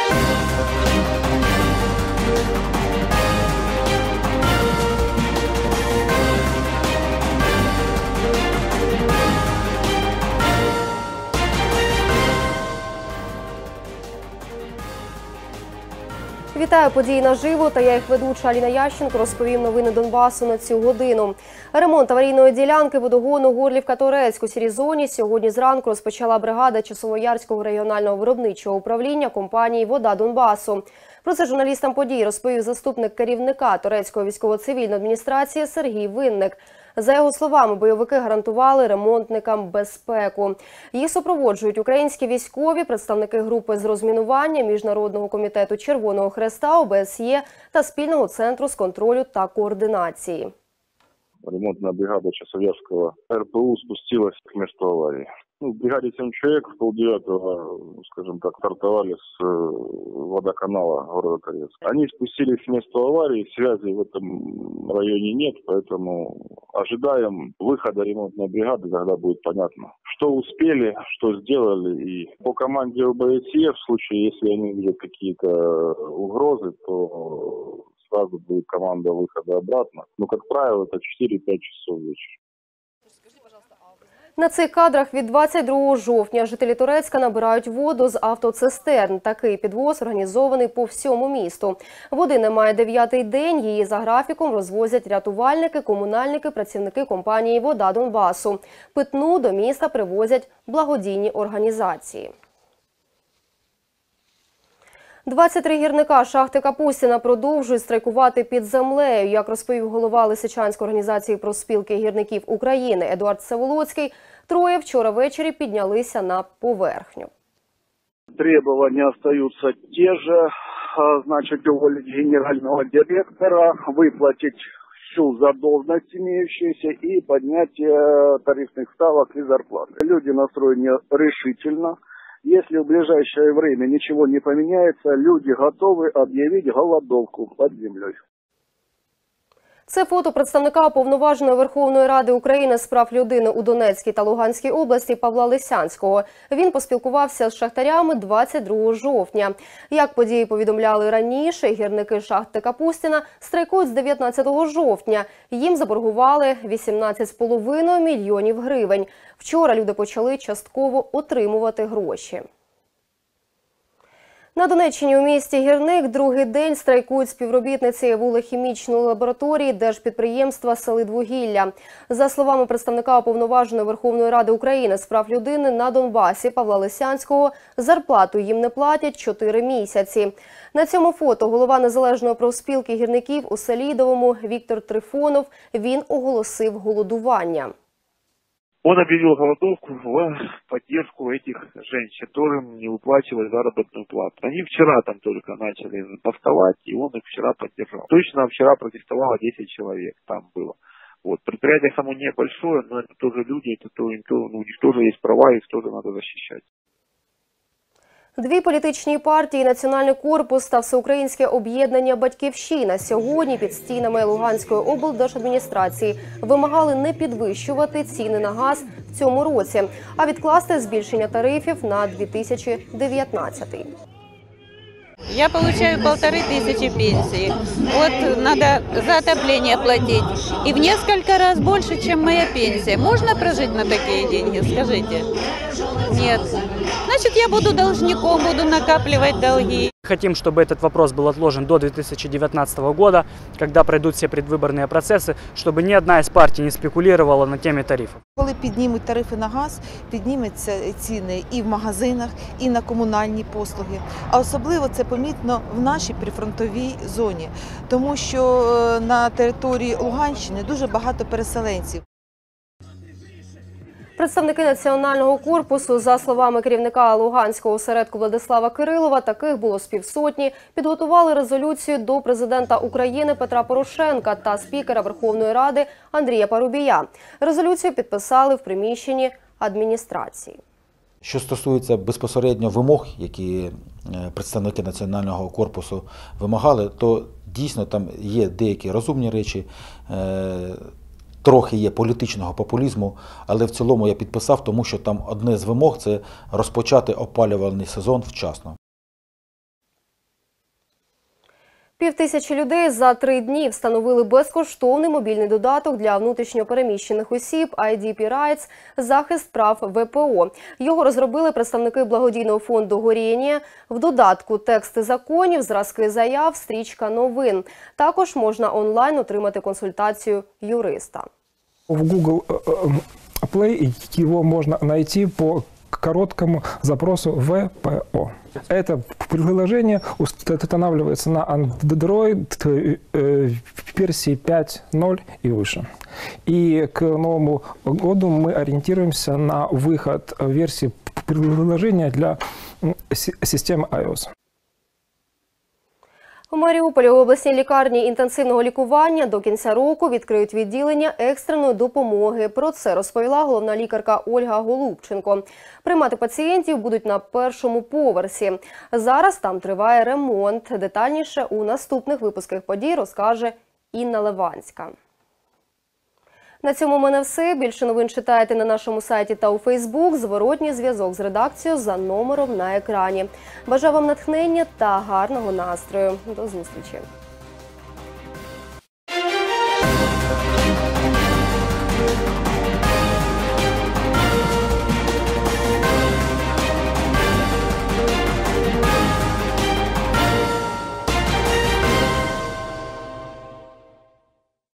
Вітаю, події наживо, та я їх ведуча Аліна Ященко. Розповім новини Донбасу на цю годину. Ремонт аварійної ділянки водогону Горлівка-Торецьк у сірій зоні сьогодні зранку розпочала бригада Часовоярського регіонального виробничого управління компанії «Вода Донбасу». Про це журналістам подій розповів заступник керівника Торецької військово-цивільної адміністрації Сергій Винник. За його словами, бойовики гарантували ремонтникам безпеку. Їх супроводжують українські військові, представники групи з розмінування, Міжнародного комітету Червоного Хреста, ОБСЄ та спільного центру з контролю та координації. Ремонтная бригада Часовярского РПУ спустилась к месту аварии. В бригаде 7 человек, в 8:30, скажем так, стартовали с водоканала города Торецк. Они спустились к месту аварии, связи в этом районе нет, поэтому ожидаем выхода ремонтной бригады, когда будет понятно, что успели, что сделали. И по команде ОБСЕ, в случае, если они видят какие-то угрозы, то сразу будет команда выхода обратно. Но, как правило, это 4-5 часов вечера. На цих кадрах від 22 жовтня жителі Торецька набирають воду з автоцистерн. Такий підвоз організований по всьому місту. Води немає 9-й день, її за графіком розвозять рятувальники, комунальники, працівники компанії «Вода Донбасу». Питну до міста привозять благодійні організації. 23 гірника шахти Капустіна продовжують страйкувати під землею. Як розповів голова Лисичанської організації профспілки гірників України Едуард Всеволодський, троє вчора ввечері піднялися на поверхню. Требования остаются те же, значит, уволить генерального директора, выплатить всю задолженность имеющуюся и поднятие тарифных ставок и зарплат. Люди настроены решительно. Если в ближайшее время ничего не поменяется, люди готовы объявить голодовку под землей. Це фото представника Уповноваженої Верховної Ради України з прав людини у Донецькій та Луганській області Павла Лисянського. Він поспілкувався з шахтарями 22 жовтня. Як події повідомляли раніше, гірники шахти Капустіна страйкують з 19 жовтня. Їм заборгували 18,5 мільйонів гривень. Вчора люди почали частково отримувати гроші. На Донеччині у місті Гірник другий день страйкують співробітниці вуглехімічної лабораторії держпідприємства «Селидвугілля». За словами представника Уповноваженої Верховної Ради України з прав людини на Донбасі Павла Лисянського, зарплату їм не платять 4 місяці. На цьому фото голова Незалежної профспілки гірників у Селидовому Віктор Трифонов, він оголосив голодування. Он объявил голодовку в поддержку этих женщин, которым не выплачивали заработную плату. Они вчера там только начали бастовать, и он их вчера поддержал. Точно вчера протестовало 10 человек, там было. Вот. Предприятие само небольшое, но это тоже люди, у них тоже есть права, их тоже надо защищать. Дві політичні партії «Національний корпус» та Всеукраїнське об'єднання «Батьківщина» сьогодні під стінами Луганської облдержадміністрації вимагали не підвищувати ціни на газ в цьому році, а відкласти збільшення тарифів на 2019. Я получаю 1500 пенсии. Вот надо за отопление платить. И в несколько раз больше, чем моя пенсия. Можно прожить на такие деньги, скажите? Нет. Значит, я буду должником, буду накапливать долги. Хотим, чтобы этот вопрос был отложен до 2019 года, когда пройдут все предвыборные процессы, чтобы ни одна из партий не спекулировала на теме тарифов. Коли піднімуть тарифи на газ, піднімуться ціни і в магазинах, і на комунальні послуги. А особливо це помітно в нашій прифронтовій зоні, тому що на території Луганщини дуже багато переселенців. Представники Національного корпусу, за словами керівника Луганського осередку Владислава Кирилова, таких було з півсотні, підготували резолюцію до президента України Петра Порошенка та спікера Верховної Ради Андрія Парубія. Резолюцію підписали в приміщенні адміністрації. Що стосується безпосередньо вимог, які представники Національного корпусу вимагали, то дійсно там є деякі розумні речі, трохи є політичного популізму, але в цілому я підписав, тому що там одне з вимог – це розпочати опалювальний сезон вчасно. 5000 людей за 3 дні встановили безкоштовний мобільний додаток для внутрішньопереміщених осіб IDP Rights «Захист прав ВПО». Його розробили представники благодійного фонду «Горєнія». В додатку тексти законів, зразки заяв, стрічка новин. Також можна онлайн отримати консультацію юриста. В Google Play его можно найти по короткому запросу ВПО. Это приложение устанавливается на Android версии 5.0 и выше. И к Новому году мы ориентируемся на выход версии приложения для системы iOS. У Маріуполі у обласній лікарні інтенсивного лікування до кінця року відкриють відділення екстреної допомоги. Про це розповіла головна лікарка Ольга Голубченко. Приймати пацієнтів будуть на першому поверсі. Зараз там триває ремонт. Детальніше у наступних випусках подій розкаже Інна Леванська. На цьому у мене все. Більше новин читайте на нашому сайті та у Фейсбук. Зворотній зв'язок з редакцією за номером на екрані. Бажаю вам натхнення та гарного настрою. До зустрічі!